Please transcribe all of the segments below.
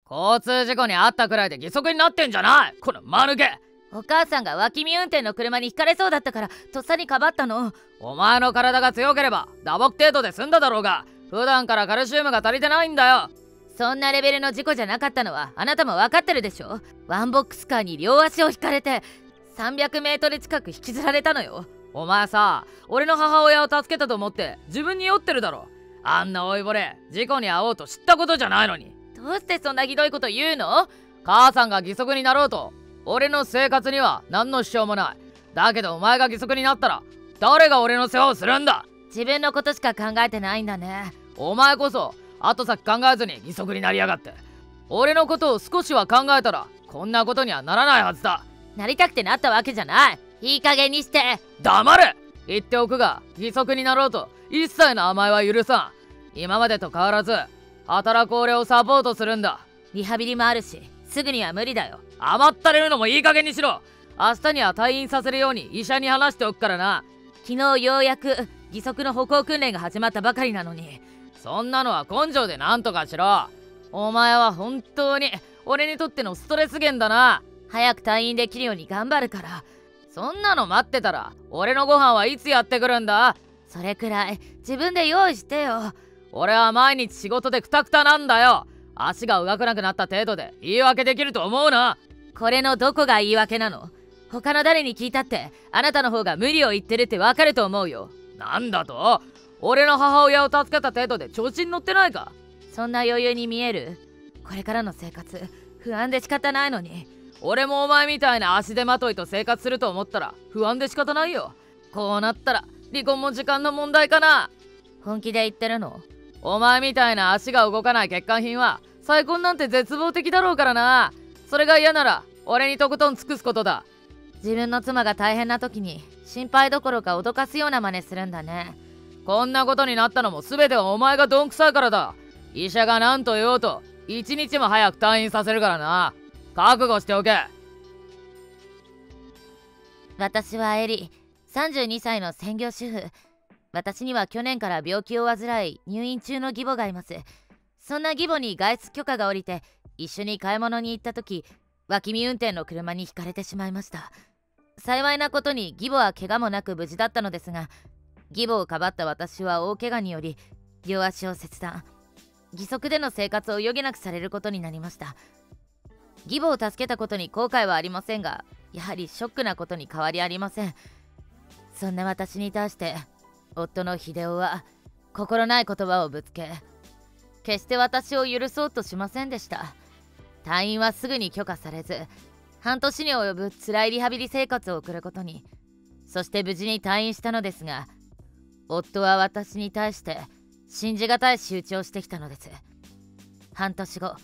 交通事故に遭ったくらいで義足になってんじゃない、この間抜け。 お母さんが脇見運転の車にひかれそうだったからとっさにかばったの。 お前の体が強ければ打撲程度で済んだだろうが、普段からカルシウムが足りてないんだよ。 そんなレベルの事故じゃなかったのはあなたも分かってるでしょ。ワンボックスカーに両足を引かれて300メートル近く引きずられたのよ。 お前さ、俺の母親を助けたと思って自分に酔ってるだろ。あんな老いぼれ事故に遭おうと知ったことじゃないのに。 どうしてそんなひどいこと言うの？ 母さんが義足になろうと俺の生活には何の支障もない。だけどお前が義足になったら誰が俺の世話をするんだ。 自分のことしか考えてないんだね。 お前こそ後先考えずに義足になりやがって。俺のことを少しは考えたらこんなことにはならないはずだ。 なりたくてなったわけじゃない。いい加減にして。 黙れ。言っておくが、義足になろうと一切の甘えは許さん。今までと変わらず働く俺をサポートするんだ。 リハビリもあるしすぐには無理だよ。 甘ったれるのもいい加減にしろ。明日には退院させるように医者に話しておくからな。 昨日ようやく義足の歩行訓練が始まったばかりなのに。 そんなのは根性でなんとかしろ。お前は本当に俺にとってのストレス源だな。 早く退院できるように頑張るから。 そんなの待ってたら俺のご飯はいつやってくるんだ。 それくらい自分で用意してよ。 俺は毎日仕事でクタクタなんだよ。足が動かなくなった程度で言い訳できると思うな。 これのどこが言い訳なの？他の誰に聞いたってあなたの方が無理を言ってるってわかると思うよ。 なんだと？俺の母親を助けた程度で調子に乗ってないか？ そんな余裕に見える？これからの生活不安で仕方ないのに。 俺もお前みたいな足手まといと生活すると思ったら不安で仕方ないよ。こうなったら離婚も時間の問題かな。 本気で言ってるの？ お前みたいな足が動かない欠陥品は再婚なんて絶望的だろうからな。それが嫌なら俺にとことん尽くすことだ。 自分の妻が大変な時に心配どころか脅かすような真似するんだね。 こんなことになったのも全てはお前がどんくさいからだ。医者が何と言おうと一日も早く退院させるからな。覚悟しておけ。 私はエリ、32歳の専業主婦。私には去年から病気を患い入院中の義母がいます。そんな義母に外出許可が下りて一緒に買い物に行った時、脇見運転の車にひかれてしまいました。幸いなことに義母は怪我もなく無事だったのですが、義母をかばった私は大怪我により両足を切断、義足での生活を余儀なくされることになりました。義母を助けたことに後悔はありませんが、やはりショックなことに変わりありません。そんな私に対して夫の秀夫は心ない言葉をぶつけ、決して私を許そうとしませんでした。退院はすぐに許可されず、半年に及ぶ辛いリハビリ生活を送ることに。そして無事に退院したのですが、夫は私に対して信じがたい仕打ちをしてきたのです。半年後、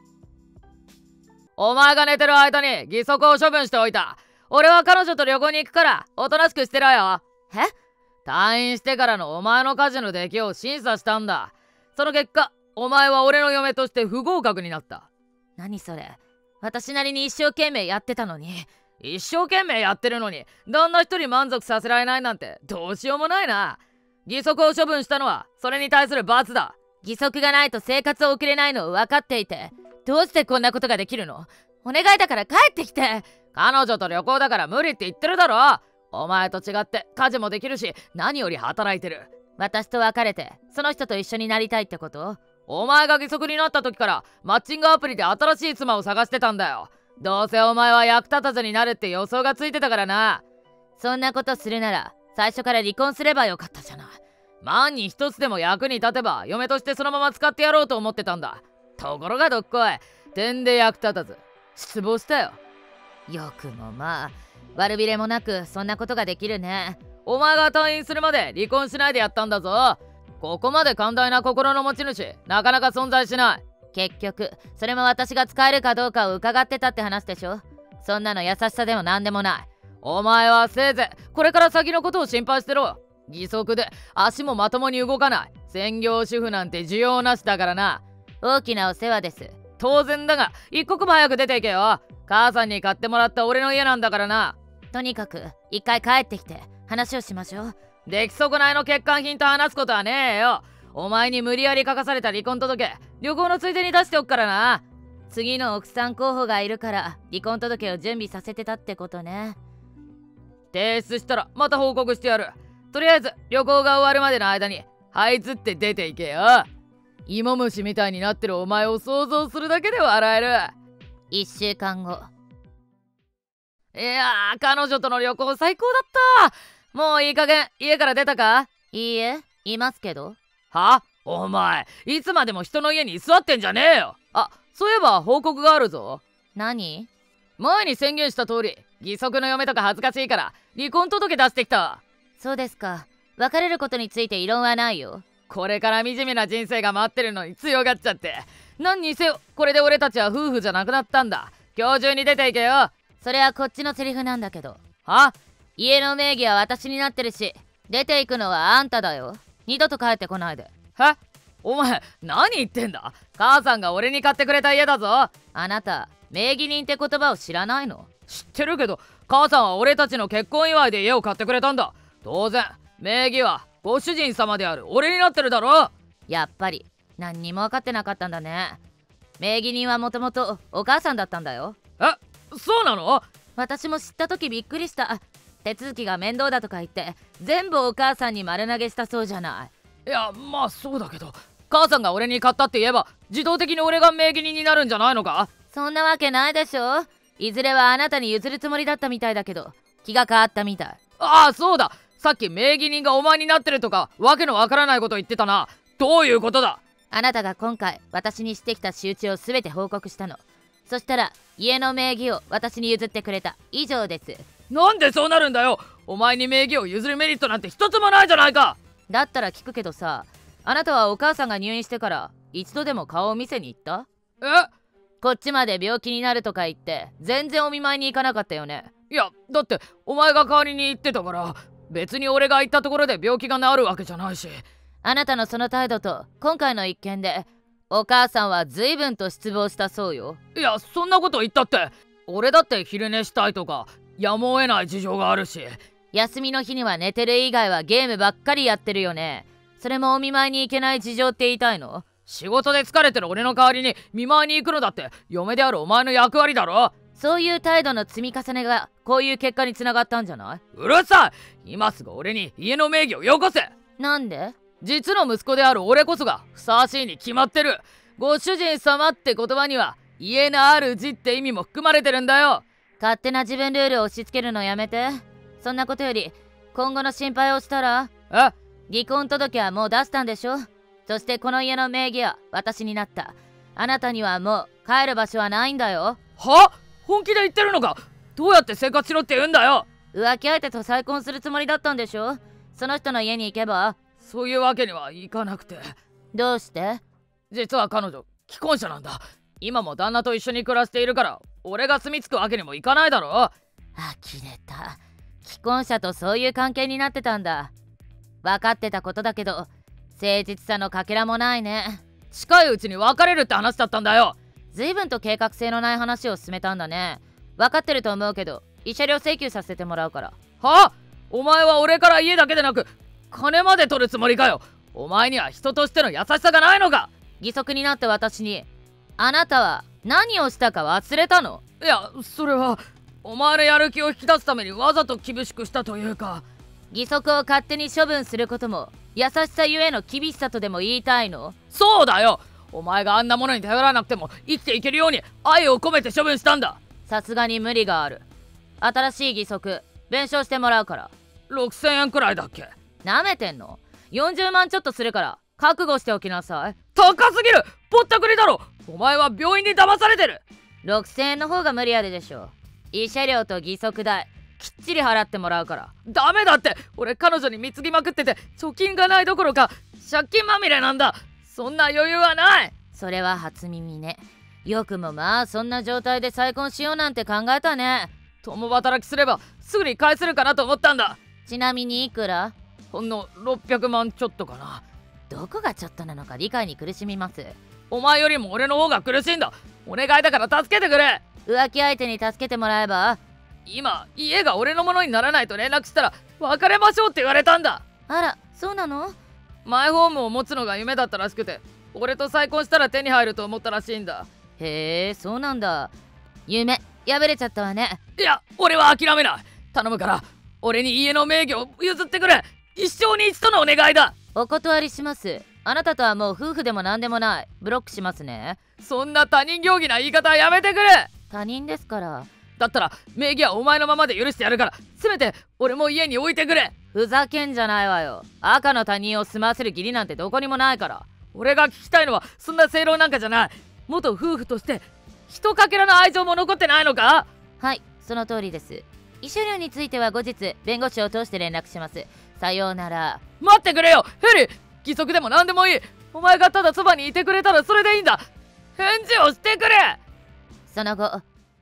お前が寝てる間に義足を処分しておいた。俺は彼女と旅行に行くからおとなしくしてろよ。退院してからのお前の家事の出来を審査したんだ。その結果お前は俺の嫁として不合格になった。 何それ？私なりに一生懸命やってたのに。 一生懸命やってるのに旦那一人満足させられないなんてどうしようもないな。義足を処分したのはそれに対する罰だ。 義足がないと生活を送れないのを分かっていて、どうしてこんなことができるの？お願いだから帰ってきて。 彼女と旅行だから無理って言ってるだろ。お前と違って家事もできるし何より働いてる。 私と別れてその人と一緒になりたいってこと？ お前が義足になった時からマッチングアプリで新しい妻を探してたんだよ。どうせお前は役立たずになるって予想がついてたからな。 そんなことするなら最初から離婚すればよかったじゃない。 万に一つでも役に立てば嫁としてそのまま使ってやろうと思ってたんだ。ところがどっこい、点で役立たず失望したよ。 よくもまあ、悪びれもなくそんなことができるね。 お前が退院するまで離婚しないでやったんだぞ。ここまで寛大な心の持ち主なかなか存在しない。 結局それも私が使えるかどうかを伺ってたって話でしょ。そんなの優しさでも何でもない。 お前はせいぜいこれから先のことを心配してろ。義足で足もまともに動かない専業主婦なんて需要なしだからな。 大きなお世話です。 当然だが一刻も早く出ていけよ。母さんに買ってもらった俺の家なんだからな。 とにかく一回帰ってきて話をしましょう。 出来損ないの欠陥品と話すことはねえよ。お前に無理やり書かされた離婚届旅行のついでに出しておくからな。 次の奥さん候補がいるから離婚届を準備させてたってことね。 提出したらまた報告してやる。とりあえず旅行が終わるまでの間にはい、つって出ていけよ。芋虫みたいになってるお前を想像するだけで笑える。 1週間後。 いやー、彼女との旅行最高だった。もういい加減家から出たか？ いいえ、いますけど。 は？お前いつまでも人の家に居座ってんじゃねえよ。あ、そういえば報告があるぞ。 何？ 前に宣言した通り義足の嫁とか恥ずかしいから離婚届出してきた。 そうですか。別れることについて異論はないよ。 これから惨めな人生が待ってるのに強がっちゃって。何にせよこれで俺たちは夫婦じゃなくなったんだ。今日中に出ていけよ。 それはこっちのセリフなんだけど。 は？ 家の名義は私になってるし、出ていくのはあんただよ。二度と帰ってこないで。 え？お前何言ってんだ。母さんが俺に買ってくれた家だぞ。 あなた名義人って言葉を知らないの？ 知ってるけど母さんは俺たちの結婚祝いで家を買ってくれたんだ。当然名義はご主人様である俺になってるだろ。 やっぱり何にも分かってなかったんだね。名義人はもともとお母さんだったんだよ。 え、そうなの？ 私も知った時びっくりした。手続きが面倒だとか言って全部お母さんに丸投げしたそうじゃない。 いや、まあそうだけど母さんが俺に買ったって言えば自動的に俺が名義人になるんじゃないのか？ そんなわけないでしょ。いずれはあなたに譲るつもりだったみたいだけど気が変わったみたい。 ああ、そうだ。さっき名義人がお前になってるとかわけのわからないこと言ってたな。どういうことだ？ あなたが今回私にしてきた仕打ちを全て報告したの。そしたら家の名義を私に譲ってくれた。以上です。 なんでそうなるんだよ。お前に名義を譲るメリットなんて一つもないじゃないか。 だったら聞くけどさ、あなたはお母さんが入院してから一度でも顔を見せに行った？ え？ こっちまで病気になるとか言って全然お見舞いに行かなかったよね。 いや、だってお前が代わりに言ってたから。別に俺が行ったところで病気が治るわけじゃないし。 あなたのその態度と今回の一件でお母さんは随分と失望したそうよ。 いや、そんなこと言ったって俺だって昼寝したいとかやむを得ない事情があるし。 休みの日には寝てる以外はゲームばっかりやってるよね。それもお見舞いに行けない事情って言いたいの？ 仕事で疲れてる俺の代わりに見舞いに行くのだって嫁であるお前の役割だろ。 そういう態度の積み重ねがこういう結果につながったんじゃない？ うるさい。今すぐ俺に家の名義をよこせ。 なんで？ 実の息子である俺こそがふさわしいに決まってる。ご主人様って言葉には家の主って意味も含まれてるんだよ。 勝手な自分ルールを押し付けるのやめて。そんなことより今後の心配をしたら？ え？ 離婚届はもう出したんでしょ。そしてこの家の名義は私になった。あなたにはもう帰る場所はないんだよ。 は？本気で言ってるのか？どうやって生活しろって言うんだよ。 浮気相手と再婚するつもりだったんでしょ。その人の家に行けば？ そういうわけにはいかなくて。 どうして？ 実は彼女既婚者なんだ。今も旦那と一緒に暮らしているから俺が住み着くわけにもいかないだろ。 呆れた。既婚者とそういう関係になってたんだ。分かってたことだけど誠実さのかけらもないね。 近いうちに別れるって話だったんだよ。 随分と計画性のない話を進めたんだね。分かってると思うけど慰謝料請求させてもらうから。 は？お前は俺から家だけでなく金まで取るつもりかよ。お前には人としての優しさがないのか？ 義足になって私にあなたは何をしたか忘れたの？ いや、それはお前のやる気を引き出すためにわざと厳しくしたというか。 義足を勝手に処分することも優しさゆえの厳しさとでも言いたいの？ そうだよ。お前があんなものに頼らなくても生きていけるように愛を込めて処分したんだ。 さすがに無理がある。新しい義足弁償してもらうから。 6000円くらいだっけ？ なめてんの？40万ちょっとするから覚悟しておきなさい。 高すぎる。ぼったくりだろ。お前は病院に騙されてる。 6000円の方が無理あるでしょ。慰謝料と義足代きっちり払ってもらうから。 ダメだって。俺彼女に貢ぎまくってて貯金がないどころか借金まみれなんだ。そんな余裕はない。 それは初耳ね。よくもまあそんな状態で再婚しようなんて考えたね。 共働きすればすぐに返せるかなと思ったんだ。 ちなみにいくら？ ほんの600万ちょっとかな。 どこがちょっとなのか理解に苦しみます。 お前よりも俺の方が苦しいんだ。お願いだから助けてくれ。 浮気相手に助けてもらえば？ 今家が俺のものにならないと連絡したら別れましょうって言われたんだ。 あら、そうなの？ マイホームを持つのが夢だったらしくて俺と再婚したら手に入ると思ったらしいんだ。 へえ、そうなんだ。夢破れちゃったわね。 いや、俺は諦めない。頼むから、俺に家の名義を譲ってくれ。一生に一度のお願いだ。 お断りします。あなたとはもう夫婦でも何でもない。ブロックしますね。 そんな他人行儀な言い方はやめてくれ。 他人ですから。 だったら名義はお前のままで許してやるから、せめて俺も家に置いてくれ。 ふざけんじゃないわよ。赤の他人を住まわせる義理なんてどこにもないから。 俺が聞きたいのはそんな正論なんかじゃない。元夫婦として一かけらの愛情も残ってないのか。 はい、その通りです。慰謝料については後日弁護士を通して連絡します。さようなら。 待ってくれよヘリ。義足でも何でもいい。お前がただそばにいてくれたらそれでいいんだ。返事をしてくれ。 その後、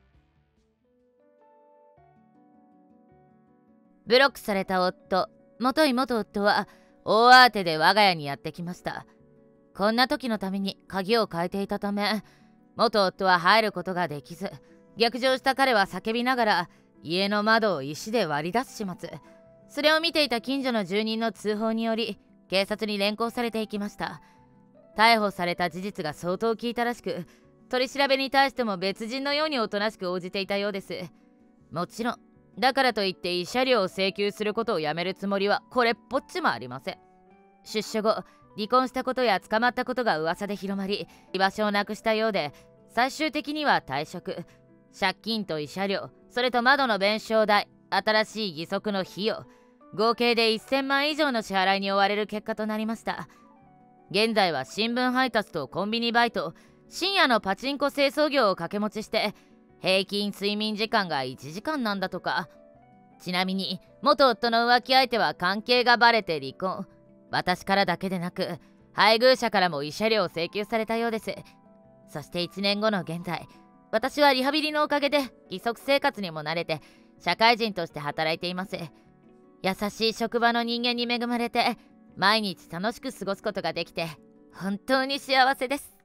ブロックされた元夫は大慌てで我が家にやってきました。こんな時のために鍵を変えていたため、元夫は入ることができず、逆上した彼は叫びながら家の窓を石で割り出す始末。それを見ていた近所の住人の通報により警察に連行されていきました。逮捕された事実が相当効いたらしく、取り調べに対しても別人のようにおとなしく応じていたようです。もちろんだからといって慰謝料を請求することをやめるつもりはこれっぽっちもありません。出所後、離婚したことや捕まったことが噂で広まり、居場所をなくしたようで、最終的には退職、借金と慰謝料、それと窓の弁償代、新しい義足の費用、合計で1000万以上の支払いに追われる結果となりました。現在は新聞配達とコンビニバイト、深夜のパチンコ清掃業を掛け持ちして、平均睡眠時間が1時間なんだとか。ちなみに元夫の浮気相手は関係がバレて離婚。私からだけでなく配偶者からも慰謝料を請求されたようです。そして1年後の現在、私はリハビリのおかげで義足生活にも慣れて社会人として働いています。優しい職場の人間に恵まれて毎日楽しく過ごすことができて本当に幸せです。